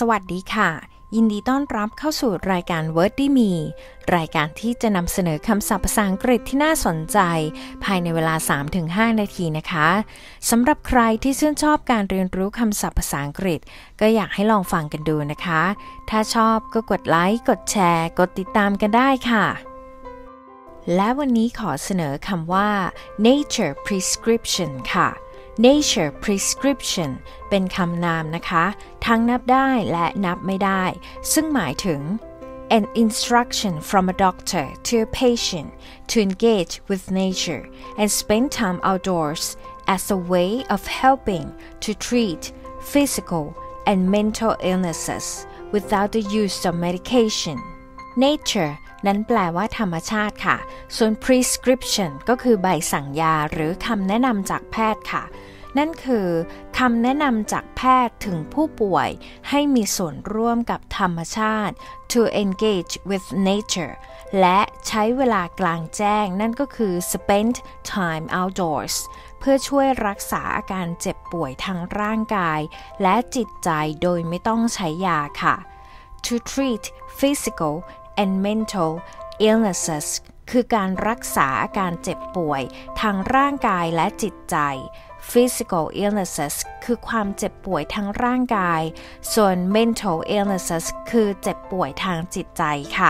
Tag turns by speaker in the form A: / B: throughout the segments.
A: วัสดีค่ะยินดีต้อนรับเข้าสู่รายการ Wordy Me รายการที่จะนำเสนอคำศัพท์ภาษาอังกฤษที่น่าสนใจภายในเวลา 3-5 นาทีนะคะสำหรับใครที่ชื่นชอบการเรียนรู้คำศัพท์ภาษาอังกฤษก็อยากให้ลองฟังกันดูนะคะถ้าชอบก็กดไลค์กดแชร์กดติดตามกันได้ค่ะและวันนี้ขอเสนอคำว่า nature prescription ค่ะnature prescription เป็นคำนามนะคะทั้งนับได้และนับไม่ได้ซึ่งหมายถึง an instruction from a doctor to a patient to engage with nature and spend time outdoors as a way of helping to treat physical and mental illnesses without the use of medication nature นั้นแปลว่าธรรมชาติค่ะส่วน prescription ก็คือใบสั่งยาหรือคำแนะนำจากแพทย์ค่ะนั่นคือคำแนะนำจากแพทย์ถึงผู้ป่วยให้มีส่วนร่วมกับธรรมชาติ to engage with nature และใช้เวลากลางแจ้งนั่นก็คือ spend time outdoors เพื่อช่วยรักษาอาการเจ็บป่วยทางร่างกายและจิตใจโดยไม่ต้องใช้ยาค่ะ to treat physical and mental illnesses คือการรักษาอาการเจ็บป่วยทางร่างกายและจิตใจ physical illnesses คือความเจ็บป่วยทางร่างกายส่วน mental illnesses คือเจ็บป่วยทางจิตใจค่ะ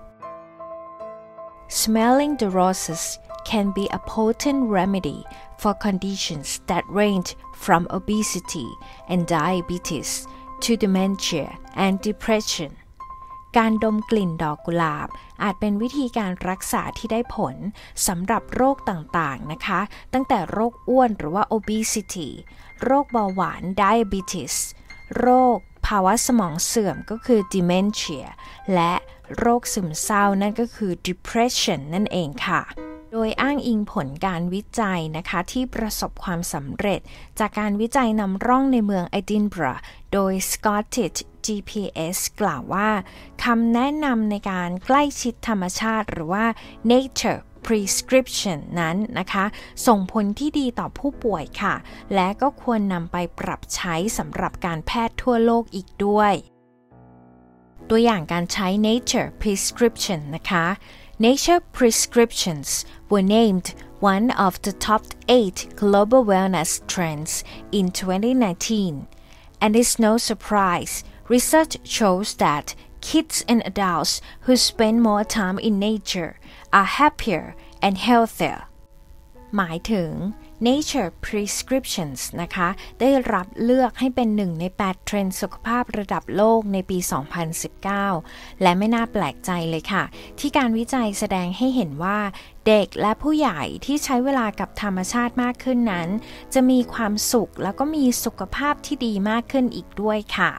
A: Smelling the roses can be a potent remedy for conditions that range from obesity and diabetes to dementia and depressionการดมกลิ่นดอกกุหลาบอาจเป็นวิธีการรักษาที่ได้ผลสำหรับโรคต่างๆนะคะตั้งแต่โรคอ้วนหรือว่า obesity โรคเบาหวาน diabetes โรคภาวะสมองเสื่อมก็คือ dementia และโรคซึมเศร้านั่นก็คือ depression นั่นเองค่ะโดยอ้างอิงผลการวิจัยนะคะที่ประสบความสำเร็จจากการวิจัยนำร่องในเมืองเอดินบะระโดย Scottish GPS กล่าวว่าคำแนะนำในการใกล้ชิดธรรมชาติหรือว่า nature prescription นั้นนะคะส่งผลที่ดีต่อผู้ป่วยค่ะและก็ควรนำไปปรับใช้สำหรับการแพทย์ทั่วโลกอีกด้วยตัวอย่างการใช้ nature prescription นะคะ Nature prescriptions were named one of the top 8 global wellness trends in 2019 and it's no surprise research shows that kids and adults who spend more time in nature are happier and healthier หมายถึง Nature Prescriptions นะคะได้รับเลือกให้เป็นหนึ่งใน8เทรนด์สุขภาพระดับโลกในปี 2019 และไม่น่าแปลกใจเลยค่ะที่การวิจัยแสดงให้เห็นว่าเด็กและผู้ใหญ่ที่ใช้เวลากับธรรมชาติมากขึ้นนั้นจะมีความสุขแล้วก็มีสุขภาพที่ดีมากขึ้นอีกด้วยค่ะ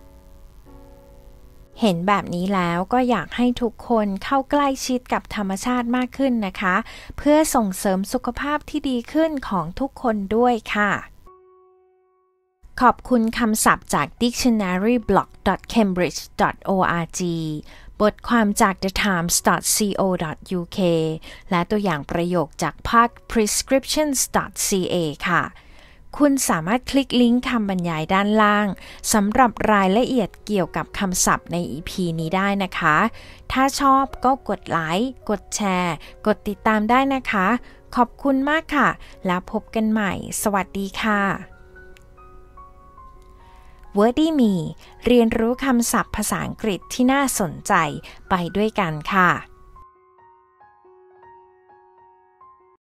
A: เห็นแบบนี้แล้วก็อยากให้ทุกคนเข้าใกล้ชิดกับธรรมชาติมากขึ้นนะคะเพื่อส่งเสริมสุขภาพที่ดีขึ้นของทุกคนด้วยค่ะขอบคุณคำศัพท์จาก dictionaryblog.cambridge.org บทความจาก thetimes.co.uk และตัวอย่างประโยคจากภาค prescriptions.ca ค่ะคุณสามารถคลิกลิงก์คำบรรยายด้านล่างสำหรับรายละเอียดเกี่ยวกับคำศัพท์ใน EP นี้ได้นะคะถ้าชอบก็กดไลค์กดแชร์กดติดตามได้นะคะขอบคุณมากค่ะแล้วพบกันใหม่สวัสดีค่ะ Wordy Me เรียนรู้คำศัพท์ภาษาอังกฤษที่น่าสนใจไปด้วยกันค่ะ